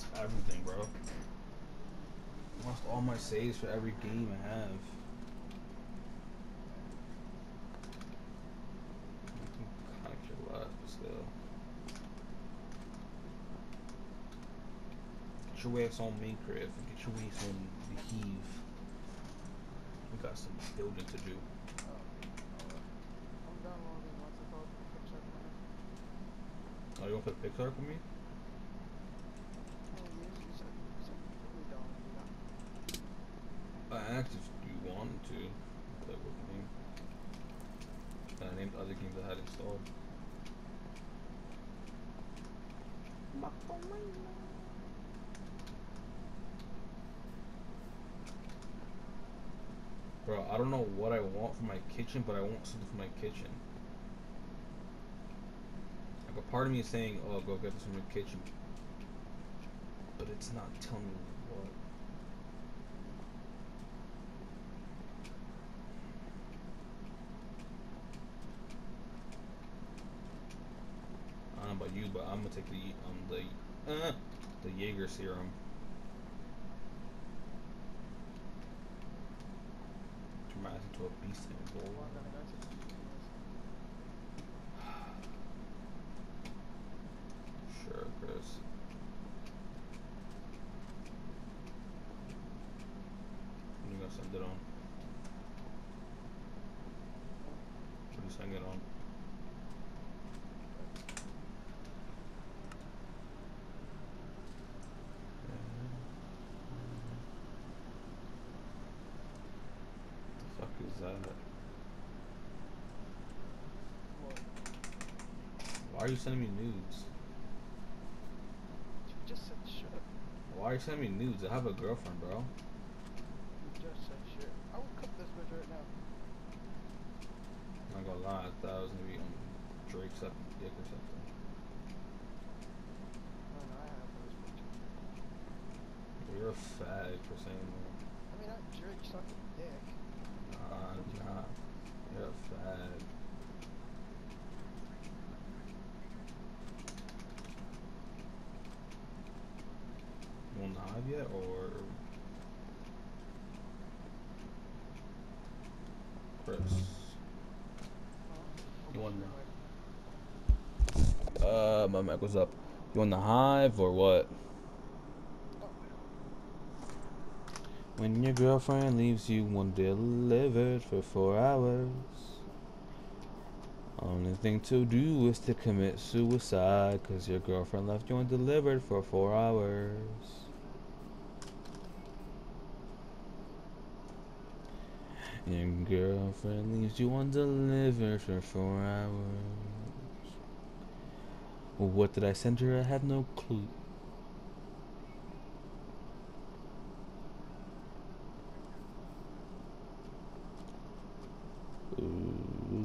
lost everything, bro. Lost all my saves for every game I have. I kind of care less, but still. Get your ass on Minecraft and get your ass on the Heave. We got some building to do. I'm downloading what's it called? Picture Planner. Oh, you want to put Pixar for me? Oh, you said we downloaded that. I asked if you wanted to play with me. And I named other games I had installed. Bro, I don't know what I want for my kitchen, but I want something for my kitchen. Like a part of me is saying, oh, go get this from your kitchen. But it's not telling me what. I don't know about you, but I'm gonna take the Jaeger serum. Turn my ass into a beast in a bowl. Well, I'm gonna go to the Sure, Chris. You gonna send it on? What are you sending it on? The fuck is that? What? Why are you sending me nudes? You just said shit. Why are you sending me nudes? I have a girlfriend, bro. You just said shit. I will cook this bitch right now. I'm not gonna lie, I thought I was gonna be on Drake's dick or something. No, no, I have this bitch. You're a fag for saying that. I mean, not Drake sucking dick. Nah, nah. You're a fag. You on the hive yet, or Chris? Huh? I'm You on streaming. the? My mic was up. You on the hive or what? Oh, When your girlfriend leaves you undelivered for 4 hours, only thing to do is to commit suicide, 'cause your girlfriend left you undelivered for 4 hours. Your girlfriend leaves you undelivered for 4 hours. Well, what did I send her? I have no clue. Ooh.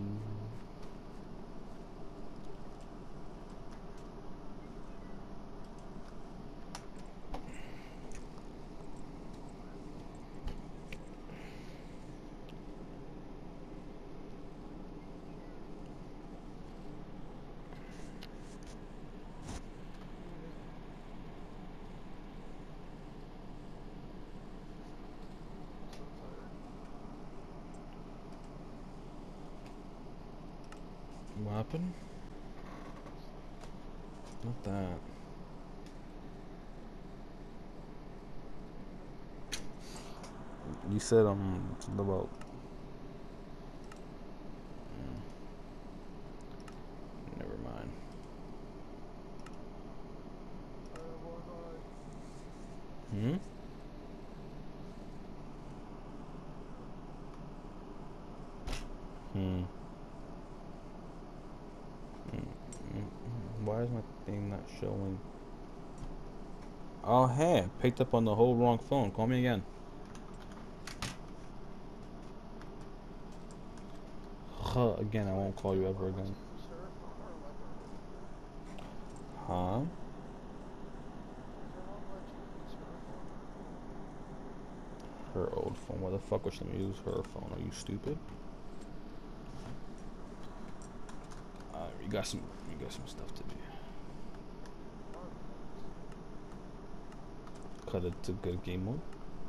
I'm so tired. What happened? Not that. You said something about. Never mind. What Hmm. Hmm. Why is my thing not showing? Oh, hey, picked up on the whole wrong phone. Call me again. Huh, again, I Wait, won't call you ever would again. you use her phone or what? Huh? Does your mom let you use her phone? Her old phone. Why the fuck would she let me use her phone? Are you stupid? We got some stuff to do. Arguments. cut it to good game mode.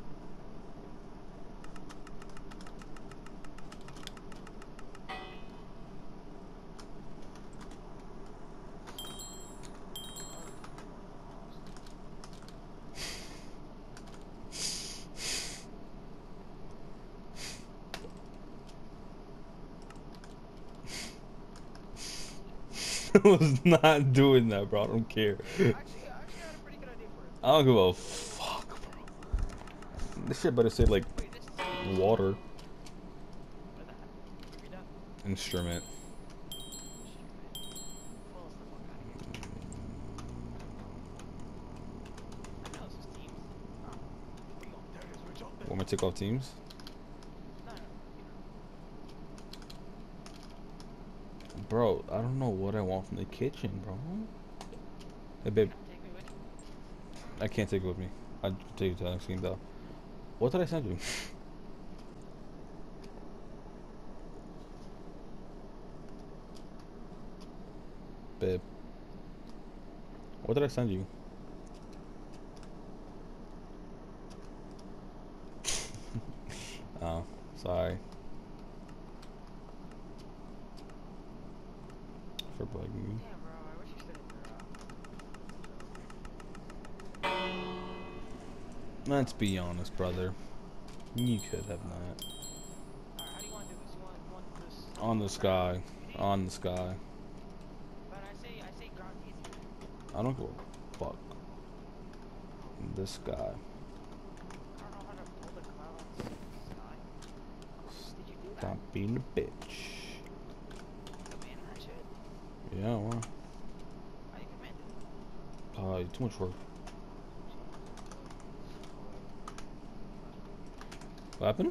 I was not doing that, bro. I don't care. Actually, I had a pretty good idea for it. I don't give a fuck, bro. This shit better say like Wait, this is water what the heck? Read that. instrument. Pull us the fuck out of here. I know this is Teams. Oh, we gonna do this. We're jumping. Want me to take off teams? No, no, Bro, I don't know what I want from the kitchen, bro. Hey, babe, take me with you. I can't take it with me. I'll take it to the next game, though. What did I send you? Babe. What did I send you? Oh, sorry. For bugging me. Damn, bro, I wish you stayed there. Let's be honest, brother. You could have not. Alright, how do you want to do this? You want this On the sky. On the sky. But I say ground easy. I don't give a fuck. This guy. I don't know how to pull the clouds in the sky. Did you do that? Stop being a bitch. Command that shit. Yeah, well. How do you command it? Too much work. What happened?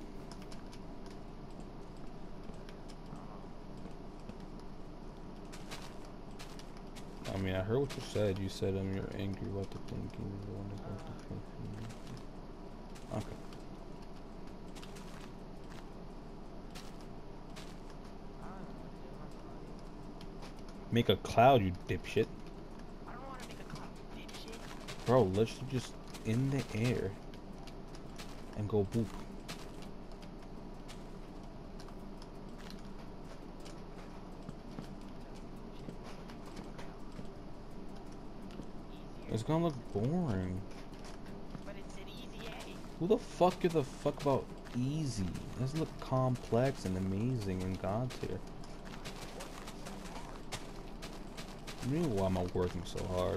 I mean, I heard what you said. You said you're angry about the thinking. You want to go to thinking. Okay. I don't know what to do. I'm sorry. Make a cloud, you dipshit. I don't want to make a cloud, you dipshit. Bro, literally just in the air. And go boop. It's gonna look boring. But it's an easy A. Who the fuck gives a fuck about easy? It doesn't look complex and amazing and God tier. You know why am I working so hard?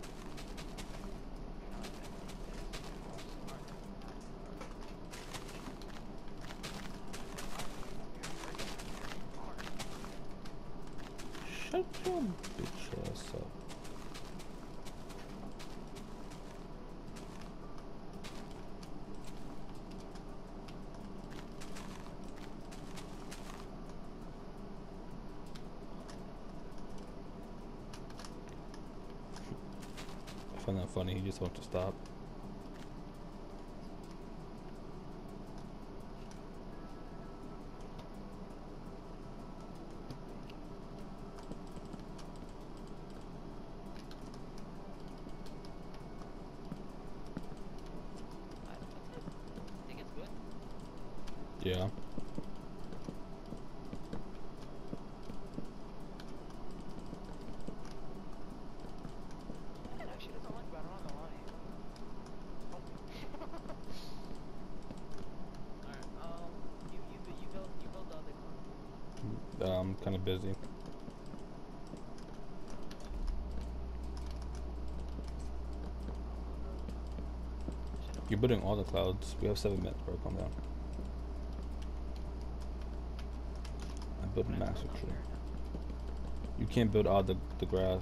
Shut your bitch ass up. I find that funny, he just wants to stop. I think it's good. Yeah. It actually doesn't look bad, I'm not gonna lie. Alright, you build the other cloud. I'm kind of busy. You're building all the clouds. We have 7 minutes, bro. Calm down. I'm building massive tree. You can't build all the grass.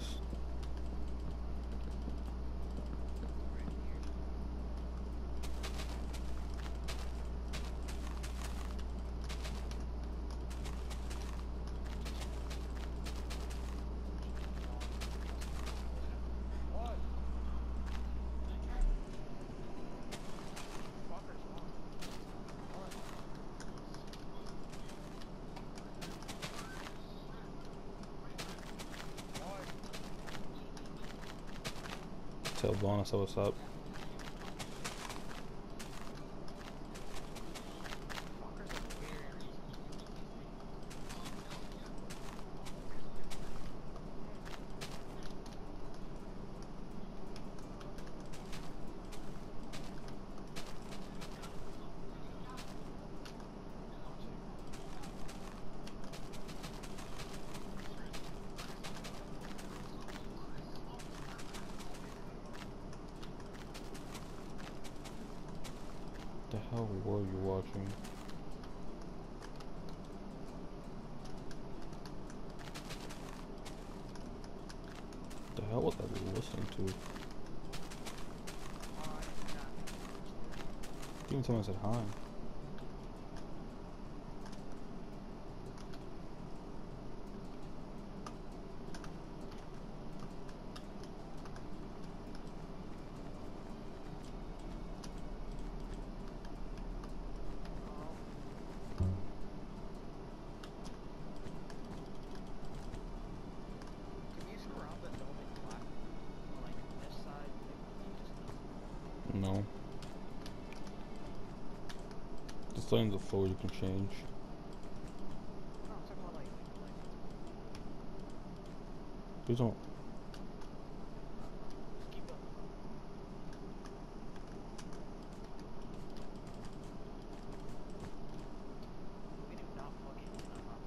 What? Tell Vaughn I said what's up. watching. The hell was I listening to? Even someone said hi. Can you surround the dome in black? Like this side, like you just No. The settings of floor you can change. no, I'm talking about like Please don't. just keep going. We do not fucking not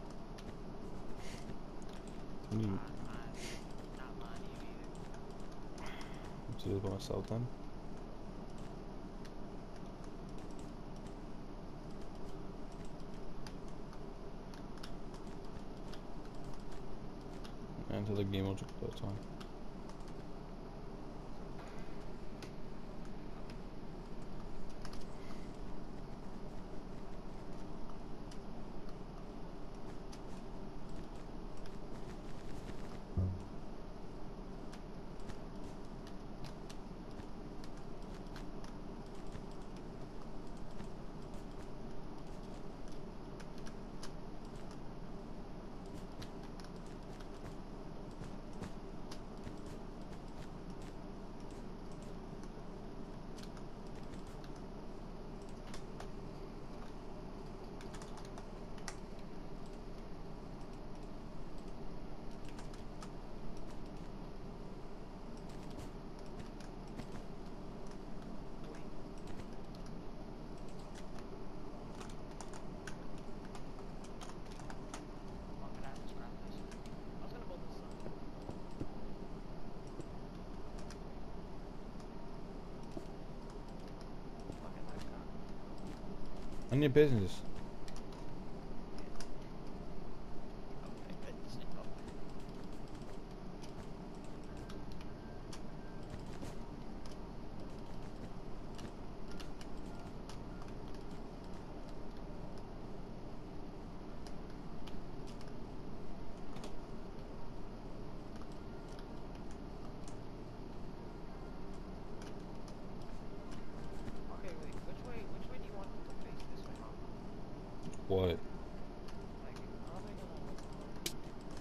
I need not mine either. to do this by myself then. Until the game will just go on. Fucking I just grabbed this. I was gonna build this up. Fucking life got. On your business. Okay, good. Oh. Okay, wait. Which way do you want it to face? This way, huh? What? Like, how are they gonna?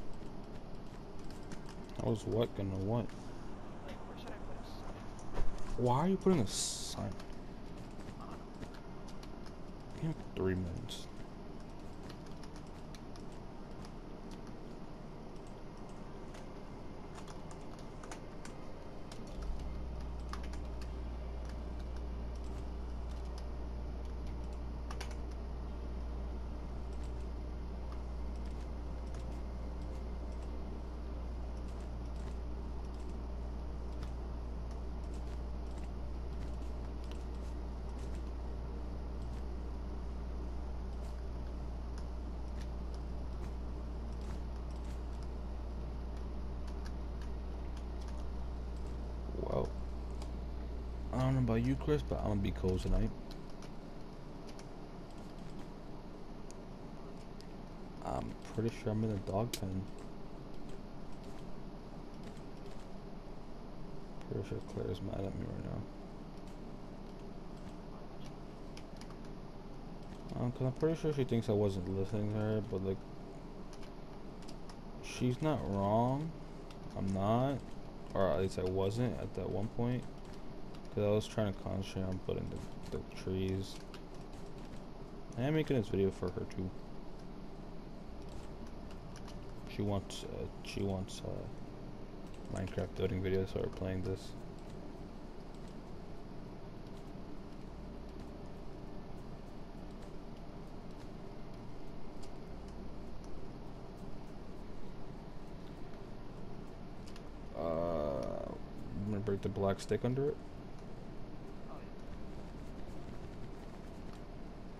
I was what gonna what? Like, where should I put a sign? Why are you putting a sign? I don't know. Give me 3 minutes. Well, I don't know about you, Chris, but I'm gonna be cold tonight. I'm pretty sure I'm in a dog pen. Pretty sure Claire's mad at me right now. Cause I'm pretty sure she thinks I wasn't listening to her, but like, she's not wrong. I'm not, or at least I wasn't at that one point. Cause I was trying to concentrate on putting the trees. I am making this video for her too. She wants Minecraft building videos, so we're playing this. I'm gonna break the black stick under it. Oh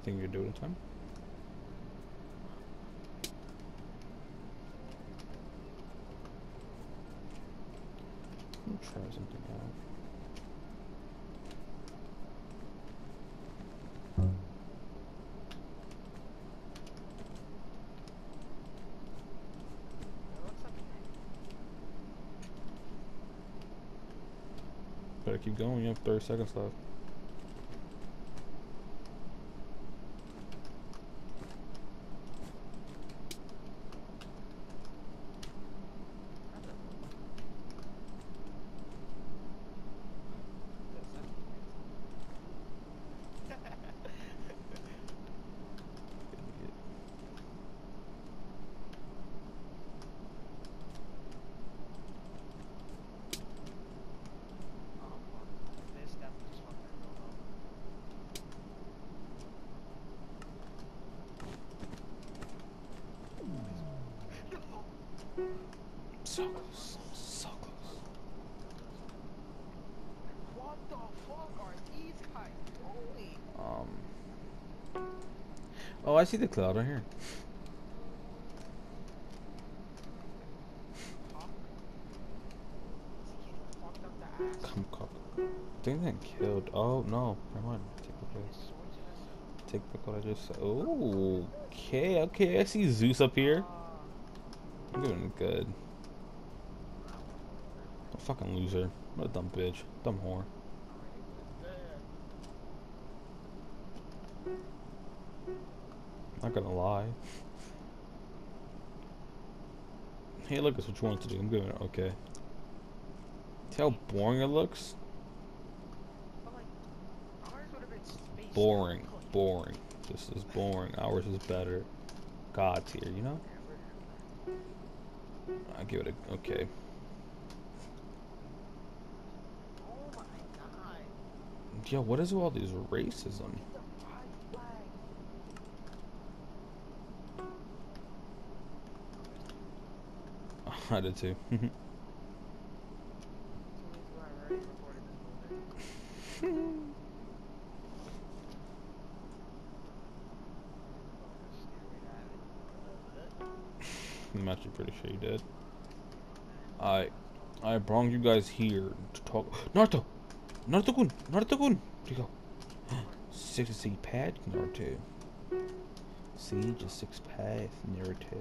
think you can do it in time. Let me try something out. It looks like Better keep going. You have 30 seconds left. this definitely just fucked that girl So close. So close. What the fuck are these guys doing? Oh, I see the cloud right here. Huh? Is he getting fucked up the ass? Come, cock. I think they killed. Oh no, never mind. Take the His place. sword to us. Take back what I just said. Oh, okay, okay. I see Zeus up here. I'm doing good. A fucking loser. What a dumb bitch. Dumb whore. Not gonna lie. Hey, look, it's what you want to do. I'm giving it okay. See how boring it looks? But like, ours would have been space. Boring. Boring. This is boring. Ours is better. God tier, you know? I give it a okay. Oh my god. Yo, what is with all these racism? The pride flag. I did too. So means I already recorded this moment. I'm actually pretty sure you did. I brought you guys here to talk. Naruto! Naruto-kun! Naruto-kun! Here you go. 60 pad Naruto. See, just 6 path Naruto.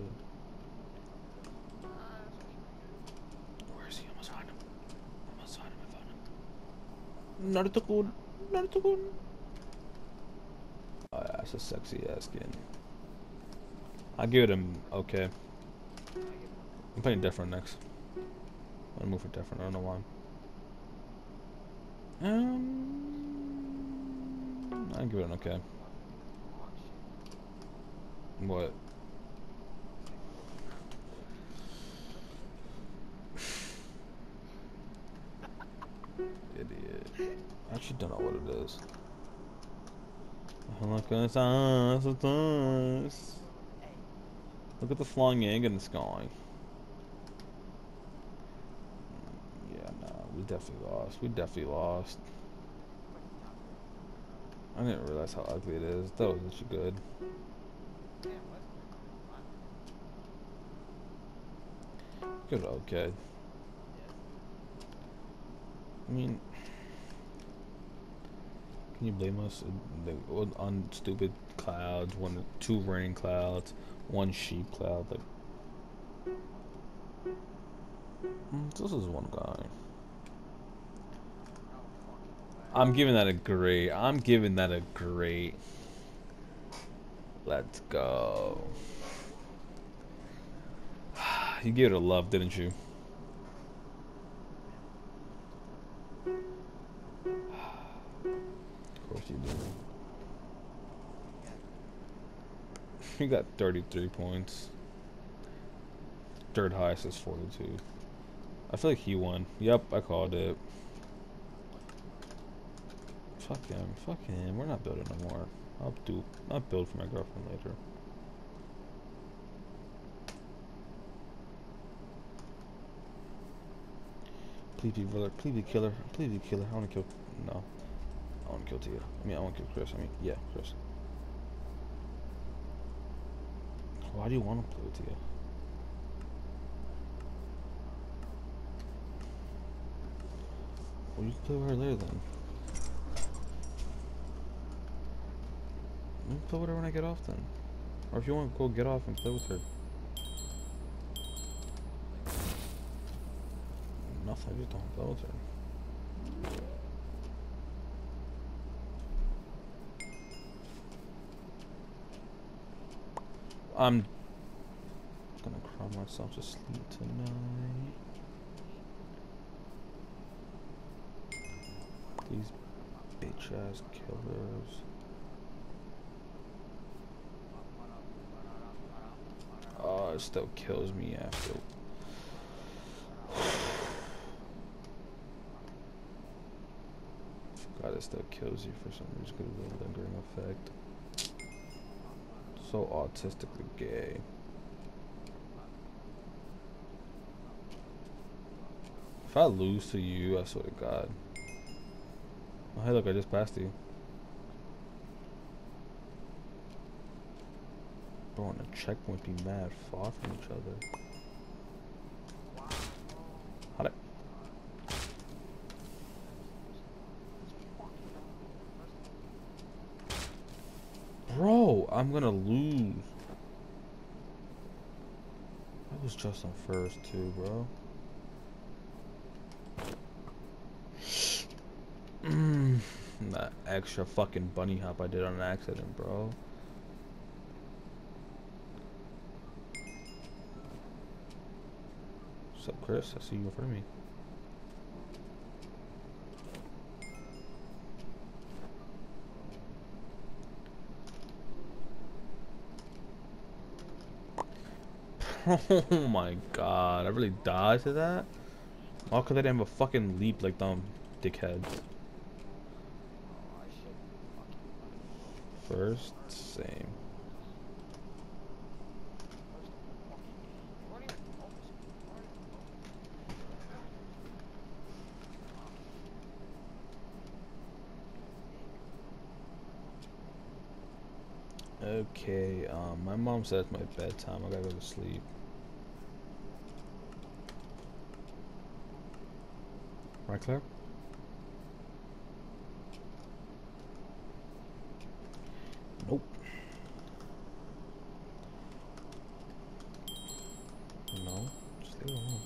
Where is he? Almost found him. Almost found him. I found him. Naruto-kun! Naruto-kun! Oh, yeah, that's a sexy ass skin. I'll give it him okay. I'm playing different next. I'm gonna move for different. I don't know why. I'll give it an okay. What? Idiot. I actually don't know what it is. Look at us, it's us. Look at the flying egg in the sky. Yeah, no, we definitely lost. We definitely lost. I didn't realize how ugly it is. That was actually good. Good, okay. I mean, can you blame us on stupid clouds? Two rain clouds, one sheep cloud. Like, this is one guy. I'm giving that a great. I'm giving that a great. Let's go. You gave it a love, didn't you? Of course you did. You got 33 points. Third highest is 42. I feel like he won. Yep, I called it. Fuck him. Fuck him. We're not building no more. I'll build for my girlfriend later. Please be brother. Please be killer. Please be killer. I wanna kill. No. I wanna kill Tia. I mean, I wanna kill Chris. I mean, yeah, Chris. Why do you want to play with you? Well, you can play with her later then. You can play with her when I get off then. Or if you want to go get off and play with her. Nothing, I just don't play with her. I'm gonna cry myself to sleep tonight. These bitch ass killers. Oh, it still kills me after. God, it still kills you for some reason because of the lingering effect. So autistically gay. If I lose to you, I swear to God. Oh, hey, look, I just passed you. Bro, and a checkpoint be mad far from each other. How'd I? Bro, I'm gonna lose. I was just on first too, bro. That extra fucking bunny hop I did on accident, bro. What's up, Chris? I see you in front of me. Oh my god, I really died to that? All because I didn't have a fucking leap like them dickheads. First, same. Okay, my mom said it's my bedtime. I gotta go to sleep. Right, Claire? Nope. No, just leave it alone.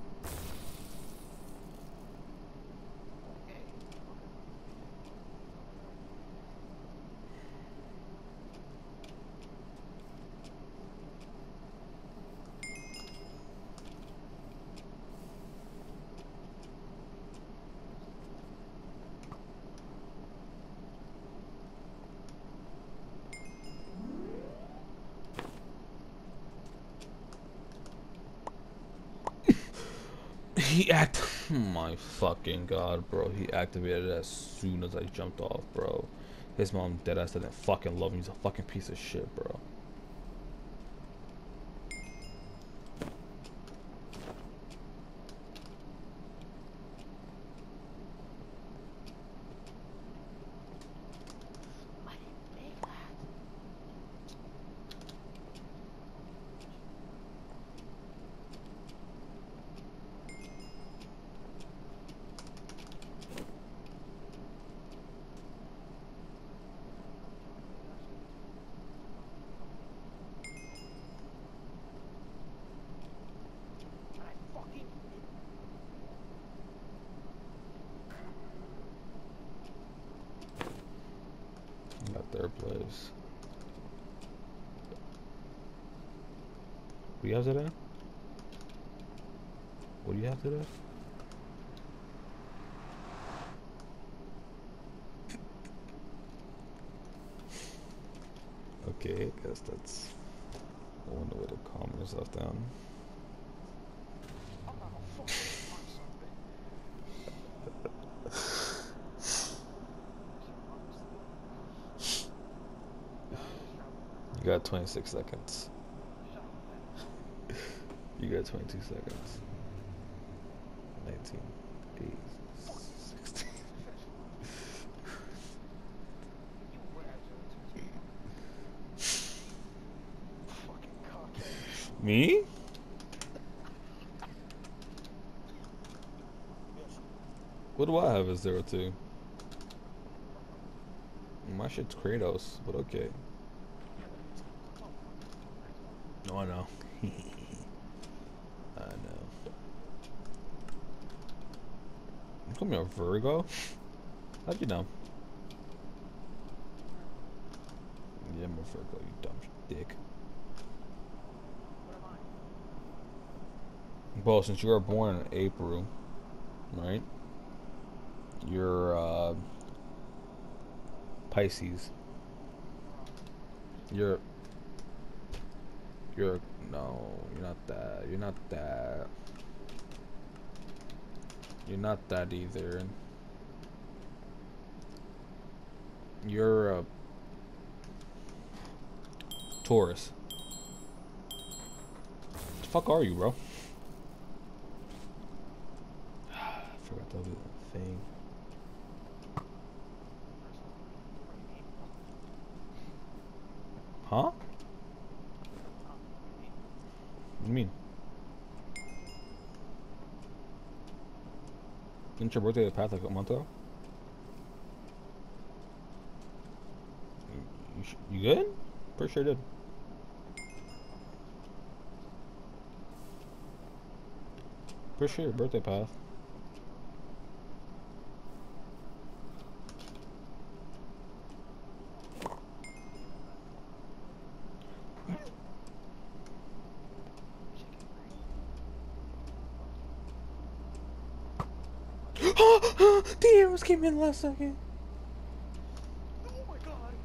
Oh my fucking god, bro. He activated it as soon as I jumped off, bro. His mom deadass didn't fucking love him. He's a fucking piece of shit, bro. Got third place. What do you have today? What do you have today? Okay, I guess that's one way to calm yourself down. You got 26 seconds. You got 22 seconds. 19, 8, 16. Me? What do I have as 02? My shit's Kratos, but okay. No, I know. I know. You call me a Virgo? How'd you know? Yeah, I'm a Virgo, you dumb dick. What am I? Well, since you were born in April, right? You're Pisces. You're no, you're not that. You're not that. You're not that either. You're a Taurus. What the fuck are you, bro? I forgot to do that thing. Huh? What do you mean? Didn't your birthday pass like a month ago? You good? Pretty sure I did. Pretty sure your birthday path. The arrows came in last second. Oh my god!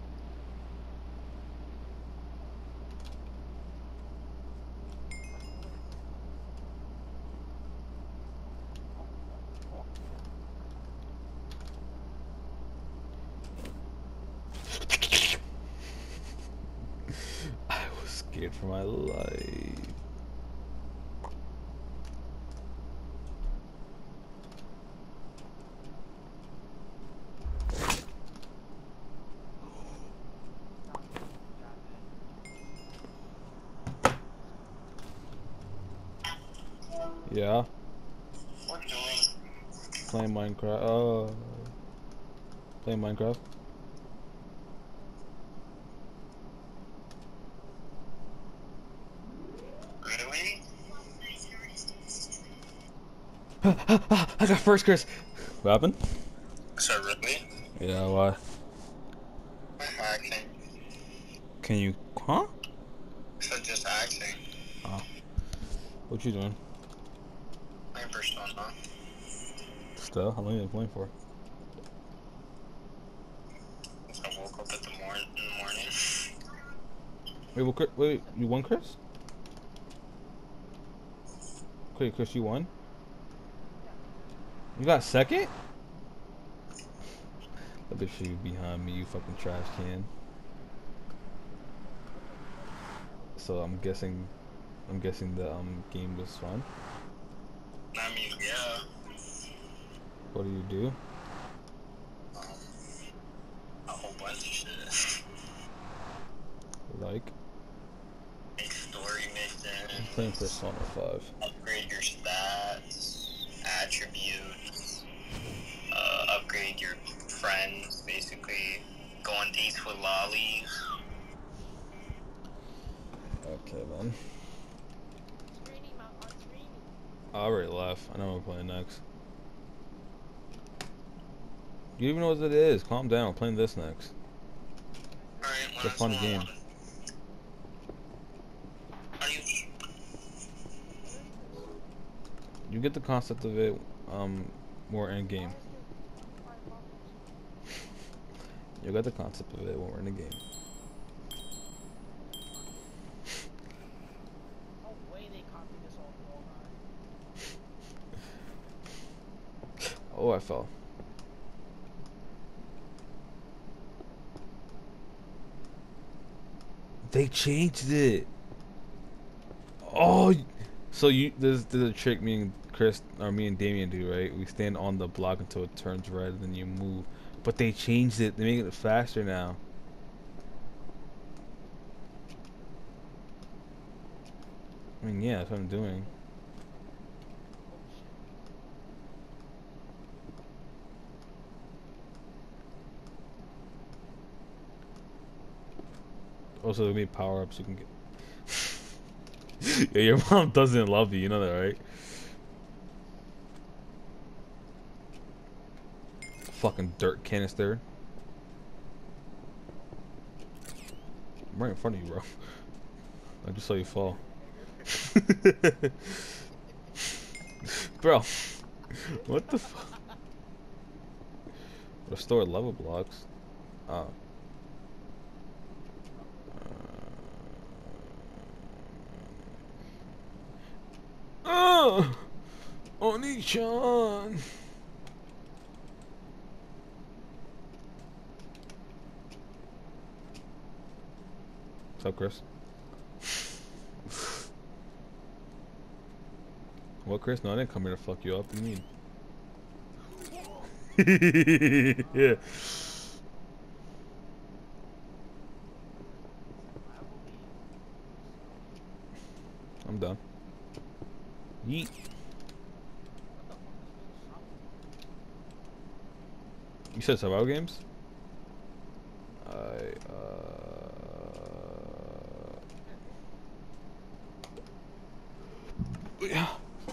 I was scared for my life. Yeah. What are you doing? Playing Minecraft. Playing Minecraft. Really? I got first, Chris. What happened? So really? Yeah, why? Acting. Can you? Huh? So just acting. Oh. What you doing? My persona. Still? How long you been playing for? So I woke up in the morning. Wait, you won, Chris? Wait, Chris, you won? You got second? Look at you behind me, you fucking trash can. So I'm guessing the game was fun. I mean, yeah. What do you do? Um, a whole bunch of shit. Like? Make story I'm missions. playing Persona 5. Upgrade your stats, attributes, upgrade your friends, basically. Go on dates with lollies. Okay then. Screening, on screening. I already left. I know we're playing next. You even know what it is. Calm down. We're playing this next. Alright, It's a fun game. How do you... You get the concept of it more in game. You get the concept of it when we're in the game. No way they copied this old wall. Oh, I fell. They changed it. Oh, so there's a trick me and Chris or me and Damien do, right? We stand on the block until it turns red, and then you move. But they changed it. They make it faster now. I mean, yeah, that's what I'm doing. Oh shit. Also, there'll be power-ups you can get. Yeah, your mom doesn't love you know that, right? Fucking dirt canister. I'm right in front of you, bro. I just saw you fall. Bro, what the fuck? Restore level blocks. Oh. Oh! Oni-chan! What's up, Chris? What, Chris? No, I didn't come here to fuck you up. What do you mean? Yeah. I'm done. Yeet. You said survival games? Yeah.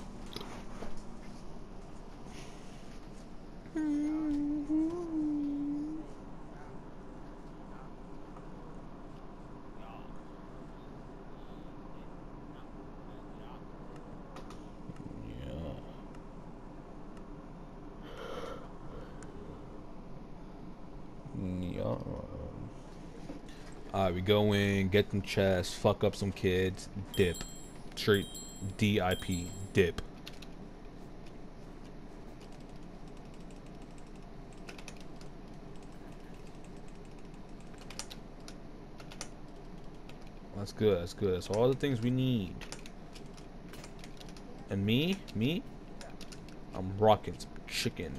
Yeah. Alright, we go in, get them chests, fuck up some kids, dip. Straight DIP, dip. That's good, that's good. That's all the things we need. And me, I'm rocking some chicken.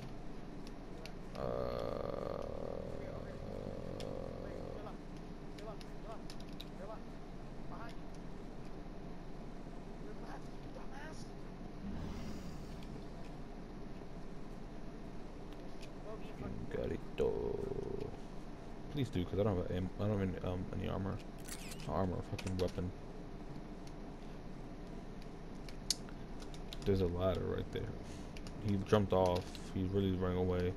Garito. Please do, because I don't have any armor. Fucking weapon. There's a ladder right there. He jumped off. He's really running away.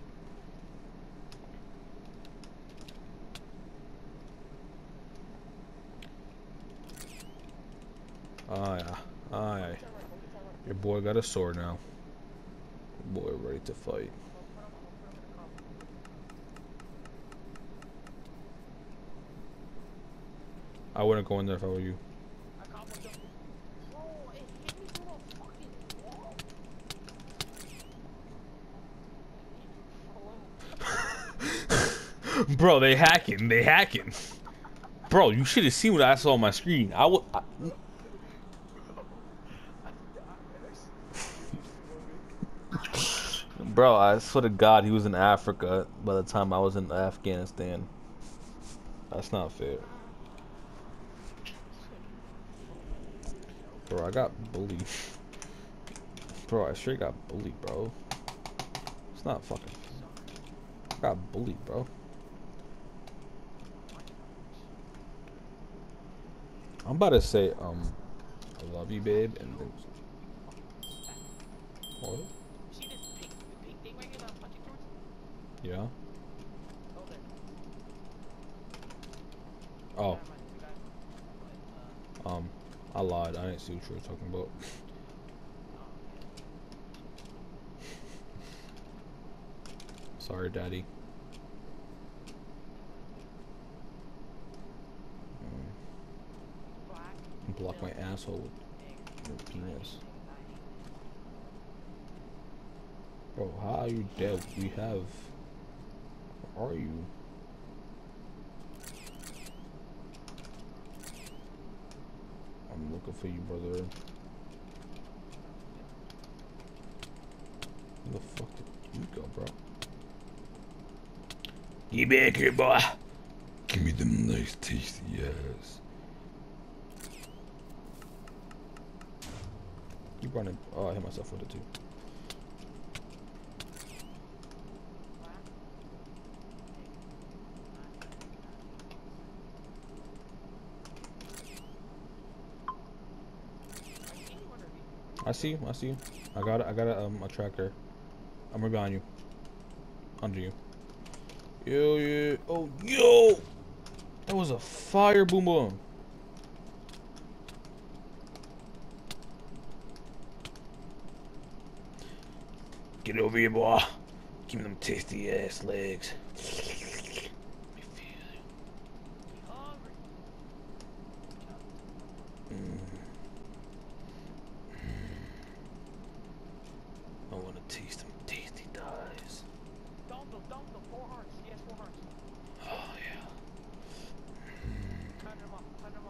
Aye. Your boy got a sword now. Boy ready to fight. I wouldn't go in there if I were you. Bro, they hacking. Bro, you should have seen what I saw on my screen. Bro, I swear to God, he was in Africa by the time I was in Afghanistan. That's not fair. Bro, I got bullied. Bro, I straight got bullied, bro. It's not fucking. I got bullied, bro. I'm about to say, I love you, babe, and then. What? See this pink thing right here that I'm punching towards? Yeah? Go there. Oh. Never mind, I lied. I didn't see what you were talking about. Sorry, Daddy. Block my asshole with your penis. Bro, how are you dead? We have... Where are you? I'm looking for you, brother. Where the fuck did you go, bro? Get back here, boy! Give me them nice tasty ass. keep running. Oh, I hit myself with it too. I see you. I see you. I got it. I got a tracker. I'm right behind you. Under you. Yo, yeah. Oh, yo! That was a fire boom boom. Get over here, boy. Give me them tasty ass legs. I want to taste them tasty thighs. Down the 4 hearts. Yes, 4 hearts. Oh, yeah. Turn them up.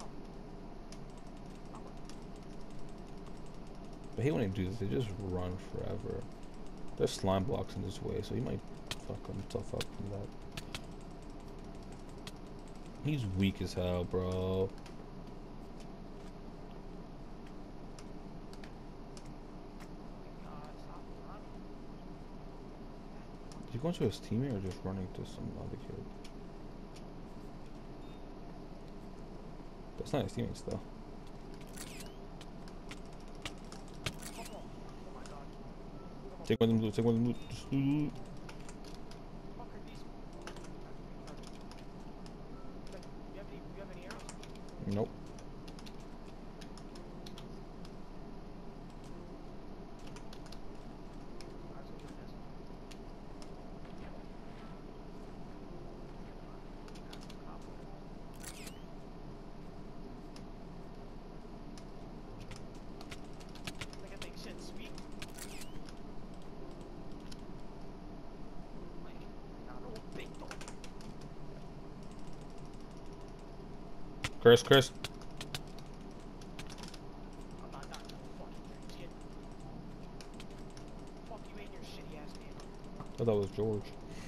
I hate when they do this. They just run forever. There's slime blocks in this way, so he might fuck himself up from that. He's weak as hell, bro. Is he going to his teammate or just running to some other kid? That's not his teammates though. Take one of them loot, take one of them loot. Just loot. You have any arrows? Nope. Chris. I thought that was George.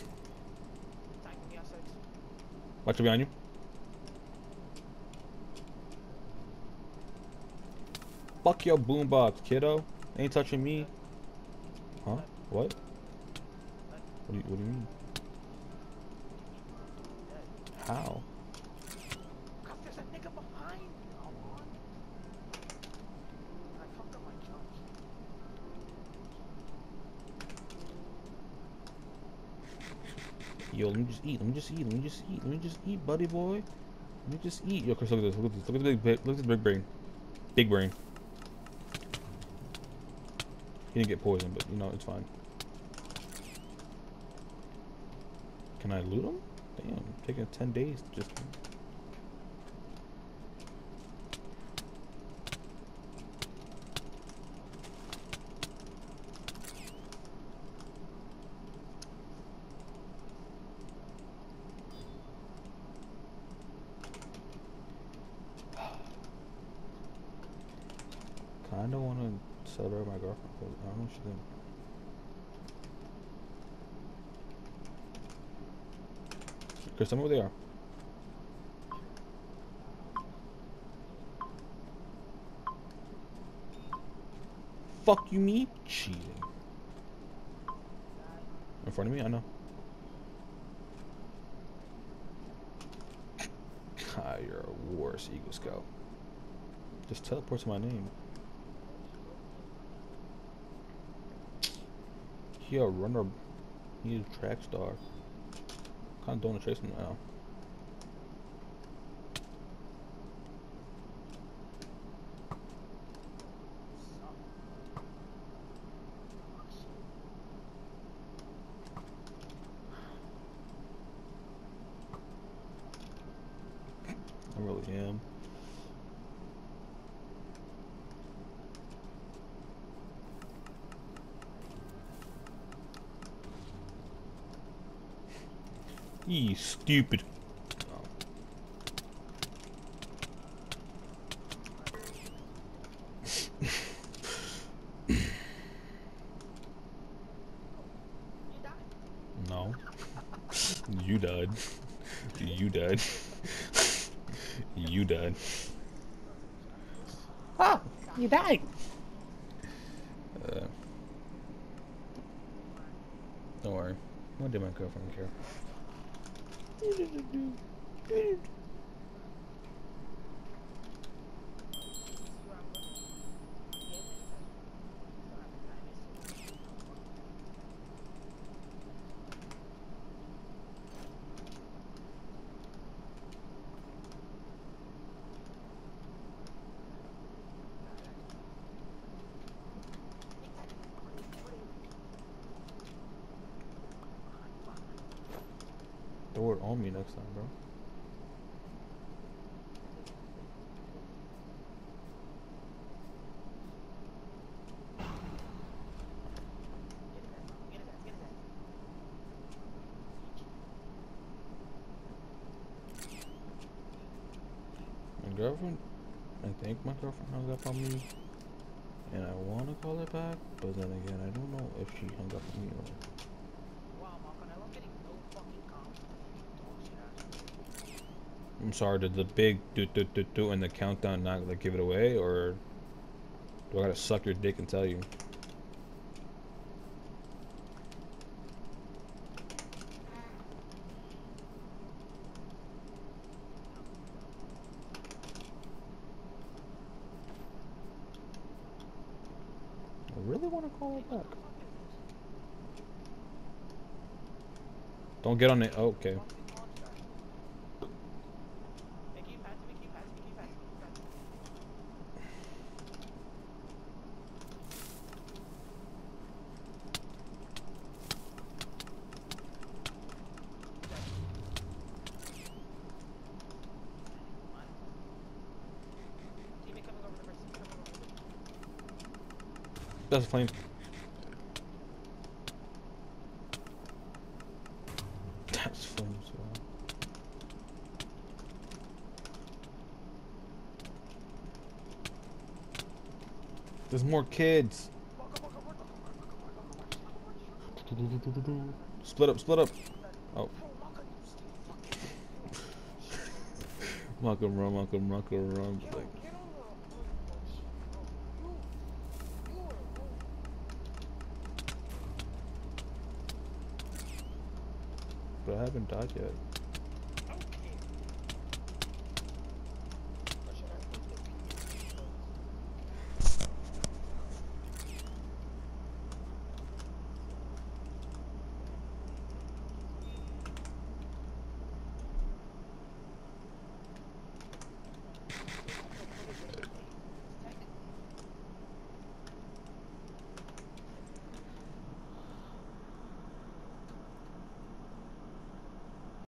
Watch it behind you. Fuck your boombox, kiddo. Ain't touching me. Huh? What? What do you mean? How? There's a nigga behind me. I fucked up my jumps. Yo, let me just eat, buddy boy. Let me just eat. Yo, Chris, look at this. Look at the big brain. Big brain. He didn't get poisoned, but you know, it's fine. Can I loot him? Damn, taking 10 days to just... Kinda wanna celebrate my girlfriend, but I don't know what she's doing. Chris, tell me where they are. Fuck you, me? Cheating. In front of me? I know. Ah, you're a worse Eagle Scout. Just teleport to my name. He a runner. He's a track star. Kinda don't chase him now. I really am. You stupid. No. You died. You died. You died. Oh, you died. Don't worry. One day my girlfriend will care. Throw it on me next time, bro. My girlfriend, I think my girlfriend hung up on me, and I want to call her back, but then again, I don't know if she hung up on me or. Wow, Marco, I'm getting no fucking comments. I'm sorry, did the big do and the countdown not like give it away, or do I gotta suck your dick and tell you? I really want to call her back. Don't get on it. Oh, okay. That's a flame. That's flames. Wow. There's more kids. Split up, split up. Oh. Muck'em run, muck'em, muck'em run. Like. But I haven't died yet.